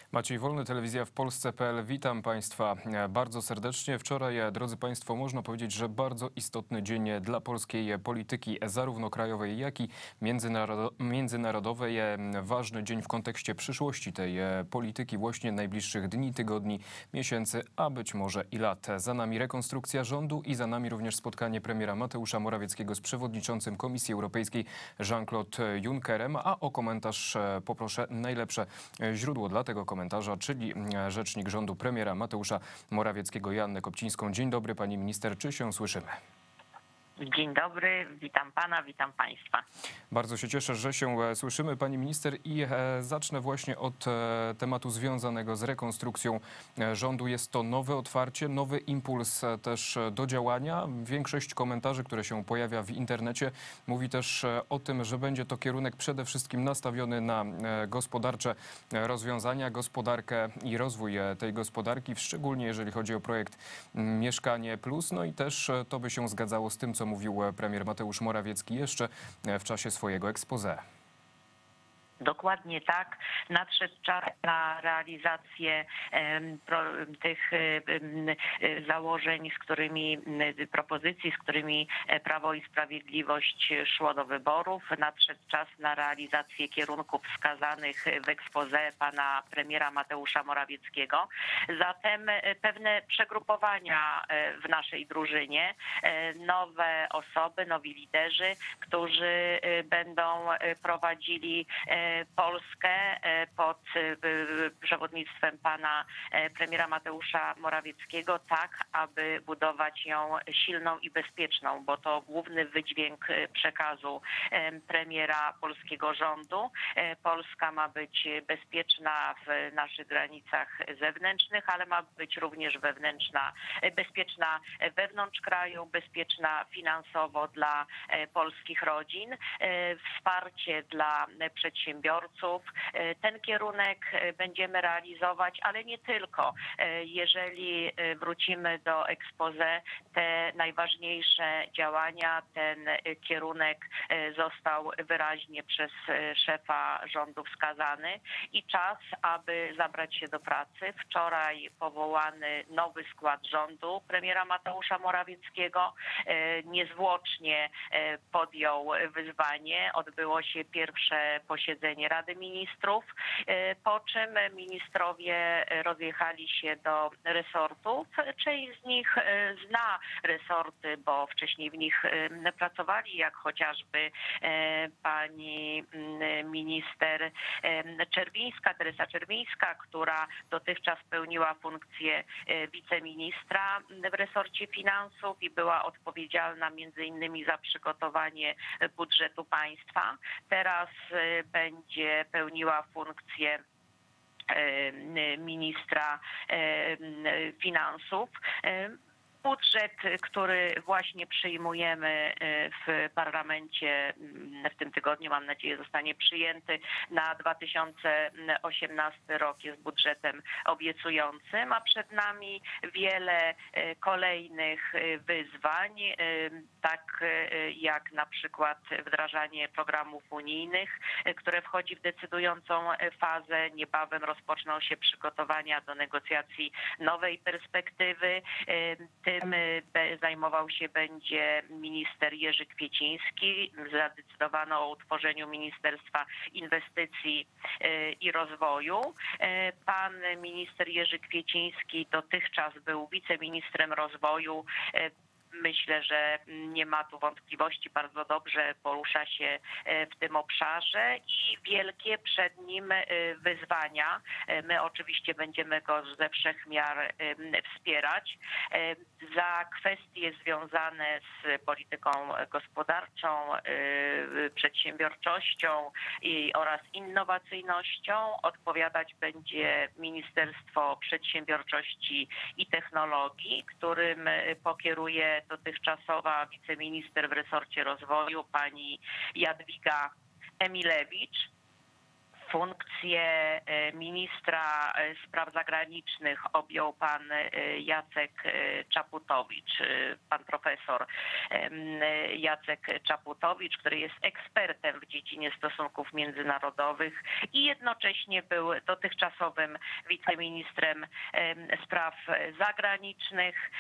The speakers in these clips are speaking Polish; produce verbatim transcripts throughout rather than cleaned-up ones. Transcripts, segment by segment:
Maciej Wolny, Telewizja w Polsce kropka pe el. Witam Państwa bardzo serdecznie. Wczoraj, drodzy Państwo, można powiedzieć, że bardzo istotny dzień dla polskiej polityki, zarówno krajowej, jak i międzynarodowej. Ważny dzień w kontekście przyszłości tej polityki, właśnie najbliższych dni, tygodni, miesięcy, a być może i lat. Za nami rekonstrukcja rządu i za nami również spotkanie premiera Mateusza Morawieckiego z przewodniczącym Komisji Europejskiej Jean-Claude Junckerem, a o komentarz poproszę najlepsze źródło dla tego komentarza, czyli rzecznik rządu premiera Mateusza Morawieckiego, Joannę Kopcińską. Dzień dobry, pani minister, czy się słyszymy? Dzień dobry, witam pana, witam państwa. Bardzo się cieszę, że się słyszymy, pani minister, i zacznę właśnie od tematu związanego z rekonstrukcją rządu. Jest to nowe otwarcie, nowy impuls też do działania. Większość komentarzy, które się pojawia w internecie, mówi też o tym, że będzie to kierunek przede wszystkim nastawiony na gospodarcze rozwiązania, gospodarkę i rozwój tej gospodarki, szczególnie jeżeli chodzi o projekt Mieszkanie Plus. No i też to by się zgadzało z tym, co mówił premier Mateusz Morawiecki jeszcze w czasie swojego exposé. Dokładnie tak. Nadszedł czas na realizację tych założeń, z którymi, propozycji, z którymi Prawo i Sprawiedliwość szło do wyborów. Nadszedł czas na realizację kierunków wskazanych w exposé pana premiera Mateusza Morawieckiego. Zatem pewne przegrupowania w naszej drużynie, nowe osoby, nowi liderzy, którzy będą prowadzili Polskę pod przewodnictwem pana premiera Mateusza Morawieckiego, tak aby budować ją silną i bezpieczną, bo to główny wydźwięk przekazu premiera polskiego rządu. Polska ma być bezpieczna w naszych granicach zewnętrznych, ale ma być również wewnętrzna, bezpieczna wewnątrz kraju, bezpieczna finansowo dla polskich rodzin, wsparcie dla przedsiębiorców. Ten kierunek będziemy realizować, ale nie tylko. Jeżeli wrócimy do exposé, te najważniejsze działania, ten kierunek został wyraźnie przez szefa rządu wskazany i czas, aby zabrać się do pracy. Wczoraj powołany nowy skład rządu premiera Mateusza Morawieckiego niezwłocznie podjął wyzwanie. Odbyło się pierwsze posiedzenie Rady Ministrów, po czym ministrowie rozjechali się do resortów. Część z nich zna resorty, bo wcześniej w nich pracowali, jak chociażby pani minister Czerwińska, Teresa Czerwińska, która dotychczas pełniła funkcję wiceministra w resorcie finansów i była odpowiedzialna między innymi za przygotowanie budżetu państwa. Teraz będzie pełniła funkcję ministra finansów. Budżet, który właśnie przyjmujemy w parlamencie w tym tygodniu, mam nadzieję, zostanie przyjęty na dwa tysiące osiemnasty rok, jest budżetem obiecującym, a przed nami wiele kolejnych wyzwań, tak jak na przykład wdrażanie programów unijnych, które wchodzi w decydującą fazę. Niebawem rozpoczną się przygotowania do negocjacji nowej perspektywy. Tym zajmował się będzie minister Jerzy Kwieciński. Zadecydowano o utworzeniu Ministerstwa Inwestycji i Rozwoju. Pan minister Jerzy Kwieciński dotychczas był wiceministrem rozwoju. Myślę, że nie ma tu wątpliwości, bardzo dobrze porusza się w tym obszarze i wielkie przed nim wyzwania. My oczywiście będziemy go ze wszech miar wspierać. Za kwestie związane z polityką gospodarczą, przedsiębiorczością i oraz innowacyjnością odpowiadać będzie Ministerstwo Przedsiębiorczości i Technologii, którym pokieruje dotychczasowa wiceminister w resorcie rozwoju pani Jadwiga Emilewicz. Funkcję ministra spraw zagranicznych objął pan Jacek Czaputowicz, pan profesor Jacek Czaputowicz, który jest ekspertem w dziedzinie stosunków międzynarodowych i jednocześnie był dotychczasowym wiceministrem spraw zagranicznych.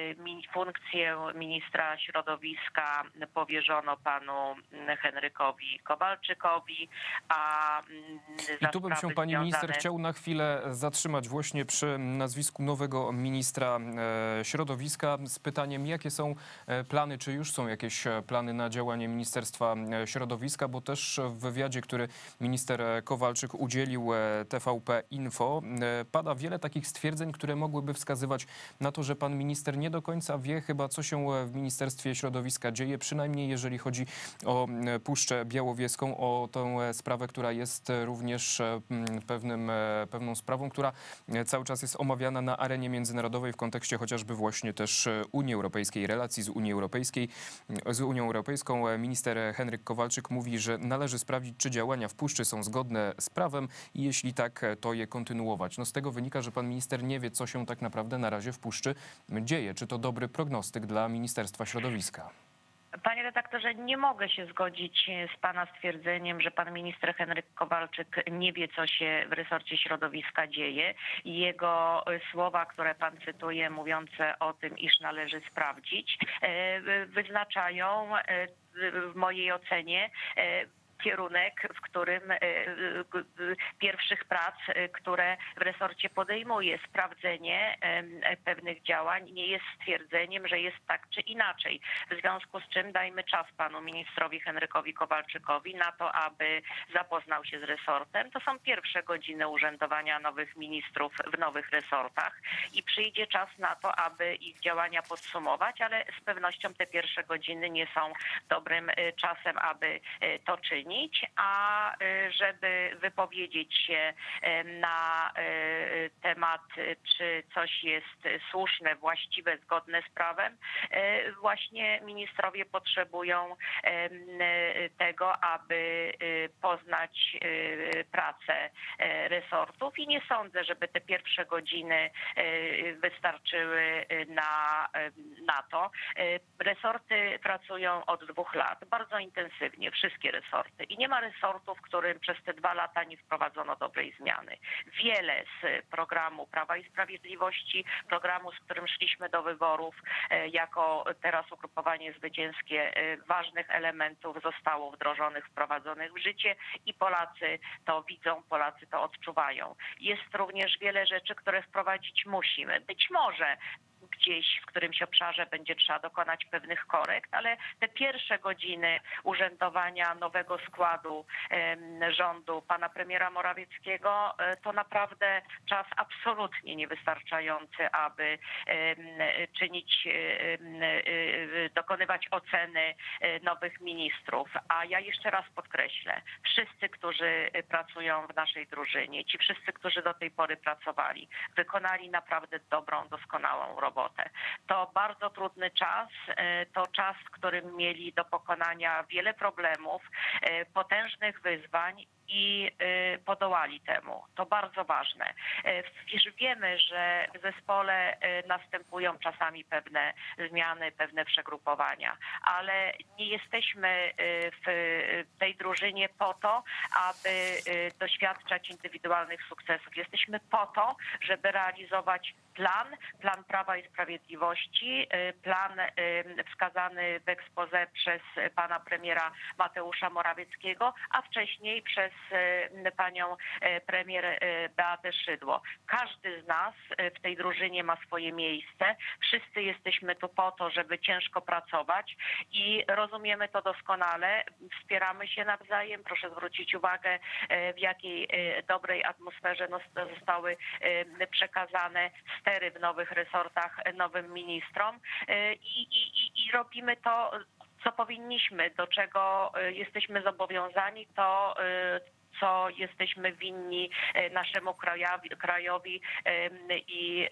Funkcję ministra środowiska powierzono panu Henrykowi Kowalczykowi, a I tu bym się, pani minister, chciał na chwilę zatrzymać właśnie przy nazwisku nowego ministra środowiska z pytaniem, jakie są plany, czy już są jakieś plany na działanie Ministerstwa Środowiska, bo też w wywiadzie, który minister Kowalczyk udzielił T V P Info, pada wiele takich stwierdzeń, które mogłyby wskazywać na to, że pan minister nie do końca wie chyba, co się w Ministerstwie Środowiska dzieje, przynajmniej jeżeli chodzi o Puszczę Białowieską, o tę sprawę, która jest również pewnym, pewną sprawą, która cały czas jest omawiana na arenie międzynarodowej w kontekście chociażby właśnie też Unii Europejskiej, relacji z Unii Europejskiej, z Unią Europejską. Minister Henryk Kowalczyk mówi, że należy sprawdzić, czy działania w Puszczy są zgodne z prawem i jeśli tak, to je kontynuować. No z tego wynika, że pan minister nie wie, co się tak naprawdę na razie w Puszczy dzieje. Czy to dobry prognostyk dla Ministerstwa Środowiska? Panie redaktorze, nie mogę się zgodzić z pana stwierdzeniem, że pan minister Henryk Kowalczyk nie wie, co się w resorcie środowiska dzieje. Jego słowa, które pan cytuje, mówiące o tym, iż należy sprawdzić, wyznaczają w mojej ocenie kierunek, w którym pierwszych prac, które w resorcie podejmuje, sprawdzenie pewnych działań nie jest stwierdzeniem, że jest tak czy inaczej. W związku z czym dajmy czas panu ministrowi Henrykowi Kowalczykowi na to, aby zapoznał się z resortem. To są pierwsze godziny urzędowania nowych ministrów w nowych resortach i przyjdzie czas na to, aby ich działania podsumować, ale z pewnością te pierwsze godziny nie są dobrym czasem, aby to czynić. A żeby wypowiedzieć się na temat, czy coś jest słuszne, właściwe, zgodne z prawem, właśnie ministrowie potrzebują tego, aby poznać pracę resortów i nie sądzę, żeby te pierwsze godziny wystarczyły na, na to. Resorty pracują od dwóch lat, bardzo intensywnie, wszystkie resorty. I nie ma resortu, w którym przez te dwa lata nie wprowadzono dobrej zmiany. Wiele z programu Prawa i Sprawiedliwości, programu, z którym szliśmy do wyborów, jako teraz ugrupowanie zwycięskie, ważnych elementów zostało wdrożonych, wprowadzonych w życie i Polacy to widzą, Polacy to odczuwają. Jest również wiele rzeczy, które wprowadzić musimy. Być może gdzieś w którymś obszarze będzie trzeba dokonać pewnych korekt, ale te pierwsze godziny urzędowania nowego składu rządu pana premiera Morawieckiego to naprawdę czas absolutnie niewystarczający, aby czynić, dokonywać oceny nowych ministrów. A ja jeszcze raz podkreślę, wszyscy, którzy pracują w naszej drużynie, ci wszyscy, którzy do tej pory pracowali, wykonali naprawdę dobrą, doskonałą robotę. To bardzo trudny czas, to czas, w którym mieli do pokonania wiele problemów, potężnych wyzwań i podołali temu. To bardzo ważne. Już wiemy, że w zespole następują czasami pewne zmiany, pewne przegrupowania, ale nie jesteśmy w tej drużynie po to, aby doświadczać indywidualnych sukcesów. Jesteśmy po to, żeby realizować plan, plan Prawa i Sprawiedliwości, plan wskazany w exposé przez pana premiera Mateusza Morawieckiego, a wcześniej przez panią premier Beatę Szydło. Każdy z nas w tej drużynie ma swoje miejsce. Wszyscy jesteśmy tu po to, żeby ciężko pracować i rozumiemy to doskonale. Wspieramy się nawzajem. Proszę zwrócić uwagę, w jakiej dobrej atmosferze zostały przekazane stery w nowych resortach nowym ministrom i, i, i robimy to, co powinniśmy, do czego jesteśmy zobowiązani, to co jesteśmy winni naszemu krajowi, krajowi i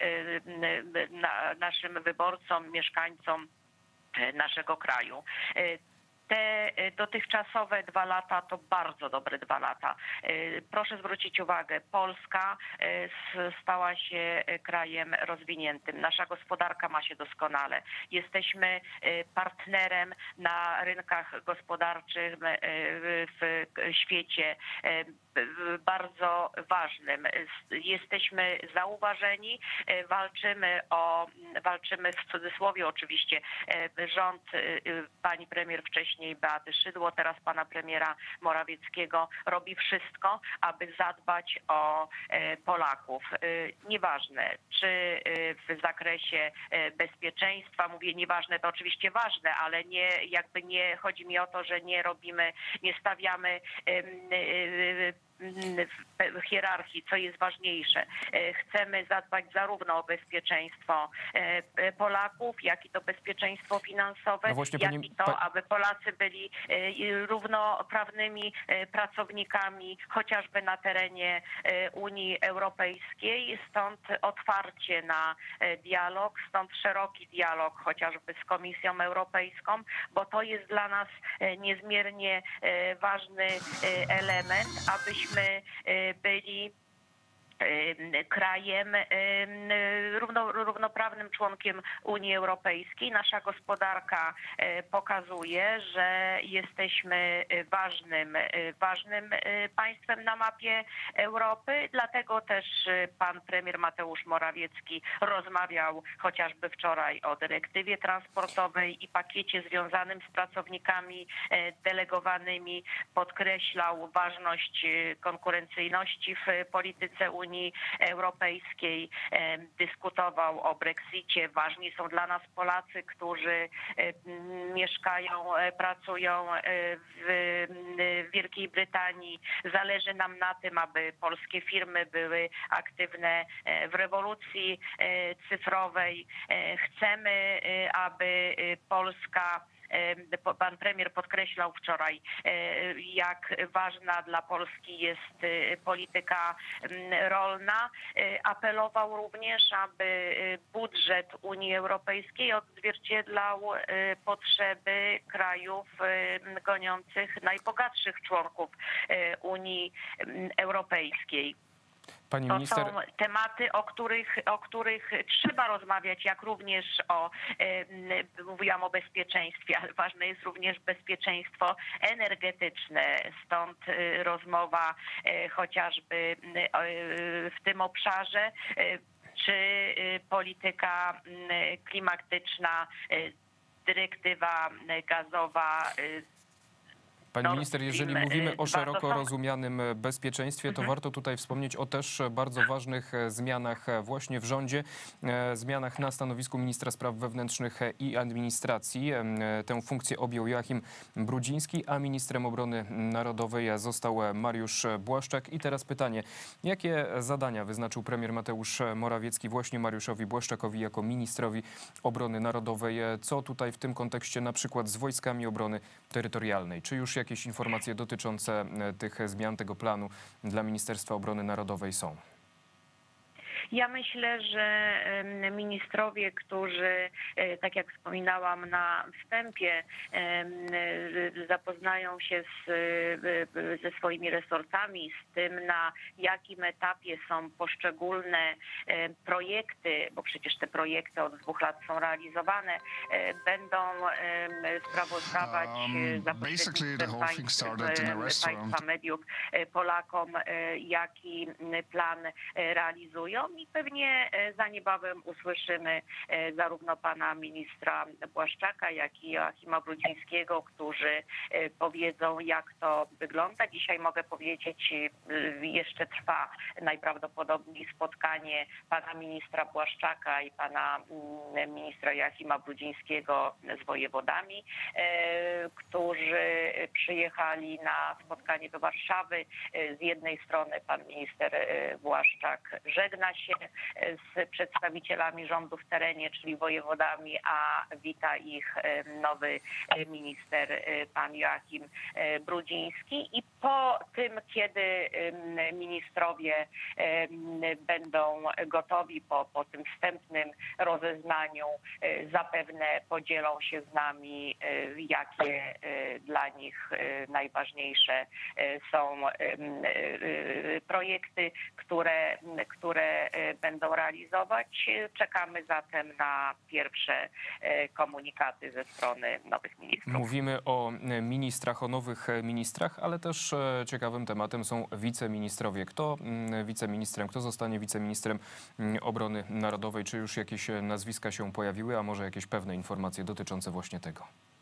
naszym wyborcom, mieszkańcom naszego kraju. Te dotychczasowe dwa lata to bardzo dobre dwa lata. Proszę zwrócić uwagę, Polska stała się krajem rozwiniętym. Nasza gospodarka ma się doskonale. Jesteśmy partnerem na rynkach gospodarczych w świecie bardzo ważnym. Jesteśmy zauważeni, walczymy o, walczymy w cudzysłowie oczywiście, rząd pani premier wcześniej Beaty Szydło, teraz pana premiera Morawieckiego robi wszystko, aby zadbać o Polaków. Nieważne, czy w zakresie bezpieczeństwa, mówię nieważne, to oczywiście ważne, ale nie, jakby nie, chodzi mi o to, że nie robimy, nie stawiamy w hierarchii, co jest ważniejsze. Chcemy zadbać zarówno o bezpieczeństwo Polaków, jak i to bezpieczeństwo finansowe, no właśnie, jak pani... i to, aby Polacy byli równoprawnymi pracownikami, chociażby na terenie Unii Europejskiej. Stąd otwarcie na dialog, stąd szeroki dialog chociażby z Komisją Europejską, bo to jest dla nas niezmiernie ważny element, abyśmy my byli krajem równo, równoprawnym członkiem Unii Europejskiej. Nasza gospodarka pokazuje, że jesteśmy ważnym, ważnym państwem na mapie Europy. Dlatego też pan premier Mateusz Morawiecki rozmawiał chociażby wczoraj o dyrektywie transportowej i pakiecie związanym z pracownikami delegowanymi. Podkreślał ważność konkurencyjności w polityce Unii Unii Europejskiej, dyskutował o Brexicie. Ważni są dla nas Polacy, którzy mieszkają, pracują w Wielkiej Brytanii. Zależy nam na tym, aby polskie firmy były aktywne w rewolucji cyfrowej. Chcemy, aby Polska, pan premier podkreślał wczoraj, jak ważna dla Polski jest polityka rolna. Apelował również, aby budżet Unii Europejskiej odzwierciedlał potrzeby krajów goniących najbogatszych członków Unii Europejskiej. Pani to minister... są tematy, o których, o których trzeba rozmawiać, jak również o, e, mówiłam o bezpieczeństwie, ale ważne jest również bezpieczeństwo energetyczne. Stąd e, rozmowa e, chociażby e, w tym obszarze, e, czy e, polityka e, klimatyczna, e, dyrektywa gazowa, e, Pani minister, jeżeli mówimy o szeroko rozumianym bezpieczeństwie, to warto tutaj wspomnieć o też bardzo ważnych zmianach właśnie w rządzie, zmianach na stanowisku ministra spraw wewnętrznych i administracji. Tę funkcję objął Joachim Brudziński, a ministrem obrony narodowej został Mariusz Błaszczak. I teraz pytanie, jakie zadania wyznaczył premier Mateusz Morawiecki właśnie Mariuszowi Błaszczakowi jako ministrowi obrony narodowej? Co tutaj w tym kontekście na przykład z wojskami obrony terytorialnej? Czy już jakieś informacje dotyczące tych zmian, tego planu dla Ministerstwa Obrony Narodowej są? Ja myślę, że ministrowie, którzy, tak jak wspominałam na wstępie, zapoznają się z, ze swoimi resortami, z tym, na jakim etapie są poszczególne projekty, bo przecież te projekty od dwóch lat są realizowane, będą sprawozdawać za pośrednictwem państwa, państwa mediów Polakom, jaki plan realizują. I pewnie za niebawem usłyszymy zarówno pana ministra Błaszczaka, jak i Joachima Brudzińskiego, którzy powiedzą, jak to wygląda. Dzisiaj mogę powiedzieć, jeszcze trwa najprawdopodobniej spotkanie pana ministra Błaszczaka i pana ministra Joachima Brudzińskiego z wojewodami, którzy przyjechali na spotkanie do Warszawy. Z jednej strony pan minister Błaszczak żegna się się z przedstawicielami rządu w terenie, czyli wojewodami, a wita ich nowy minister, pan Joachim Brudziński. I po tym, kiedy ministrowie będą gotowi, po, po tym wstępnym rozeznaniu, zapewne podzielą się z nami, jakie dla nich najważniejsze są projekty, które, które będą realizować. Czekamy zatem na pierwsze komunikaty ze strony nowych ministrów. Mówimy o ministrach, o nowych ministrach, ale też ciekawym tematem są wiceministrowie. Kto wiceministrem, kto zostanie wiceministrem obrony narodowej? Czy już jakieś nazwiska się pojawiły, a może jakieś pewne informacje dotyczące właśnie tego?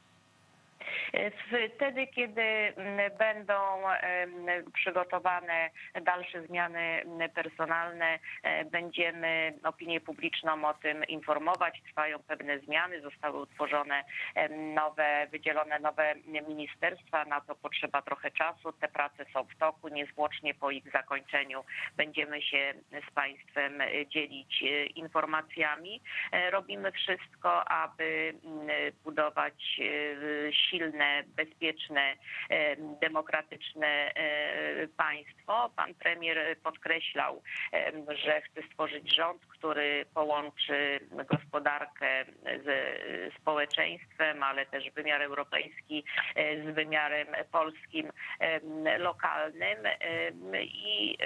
Wtedy, kiedy będą przygotowane dalsze zmiany personalne, będziemy opinię publiczną o tym informować. Trwają pewne zmiany, zostały utworzone nowe, wydzielone nowe ministerstwa. Na to potrzeba trochę czasu. Te prace są w toku. Niezwłocznie po ich zakończeniu będziemy się z państwem dzielić informacjami. Robimy wszystko, aby budować silne, bezpieczne, demokratyczne państwo. Pan premier podkreślał, że chce stworzyć rząd, który połączy gospodarkę ze społeczeństwem, ale też wymiar europejski z wymiarem polskim, lokalnym i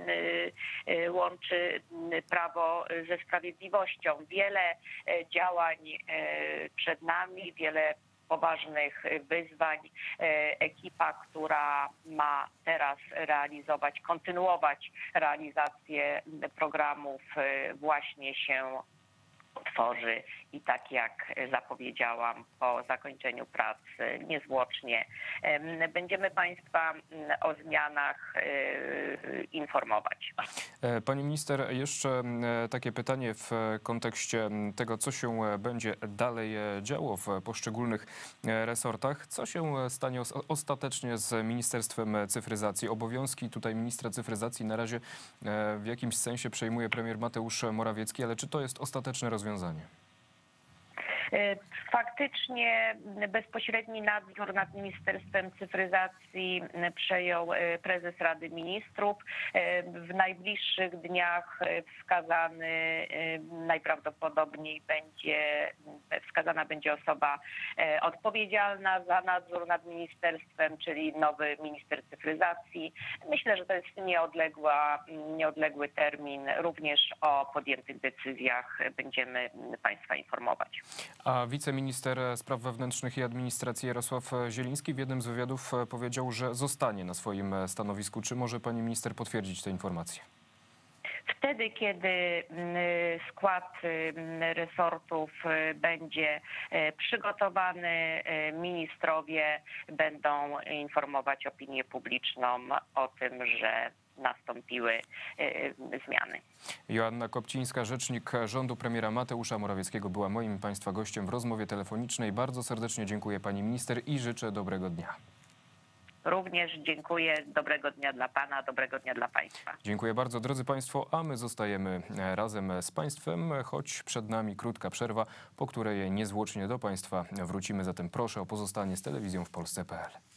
łączy prawo ze sprawiedliwością. Wiele działań przed nami, wiele poważnych wyzwań. Ekipa, która ma teraz realizować, kontynuować realizację programów, właśnie się tworzy i tak jak zapowiedziałam, po zakończeniu prac niezwłocznie będziemy państwa o zmianach informować. Pani minister, jeszcze takie pytanie w kontekście tego, co się będzie dalej działo w poszczególnych resortach. Co się stanie ostatecznie z Ministerstwem Cyfryzacji? Obowiązki tutaj ministra cyfryzacji na razie w jakimś sensie przejmuje premier Mateusz Morawiecki, ale czy to jest ostateczne rozwiązanie? Faktycznie bezpośredni nadzór nad Ministerstwem Cyfryzacji przejął prezes Rady Ministrów. W najbliższych dniach wskazany najprawdopodobniej będzie, wskazana będzie osoba odpowiedzialna za nadzór nad ministerstwem, czyli nowy minister cyfryzacji. Myślę, że to jest nieodległa, nieodległy termin. Również o podjętych decyzjach będziemy państwa informować. A wiceminister spraw wewnętrznych i administracji Jarosław Zieliński w jednym z wywiadów powiedział, że zostanie na swoim stanowisku. Czy może pani minister potwierdzić te informacje? Wtedy, kiedy skład resortów będzie przygotowany, ministrowie będą informować opinię publiczną o tym, że nastąpiły zmiany. Joanna Kopcińska, rzecznik rządu premiera Mateusza Morawieckiego, była moim i państwa gościem w rozmowie telefonicznej. Bardzo serdecznie dziękuję pani minister i życzę dobrego dnia. Również dziękuję. Dobrego dnia dla pana, dobrego dnia dla państwa. Dziękuję bardzo, drodzy państwo, a my zostajemy razem z państwem, choć przed nami krótka przerwa, po której niezwłocznie do państwa wrócimy. Zatem proszę o pozostanie z telewizją w Polsce kropka p l.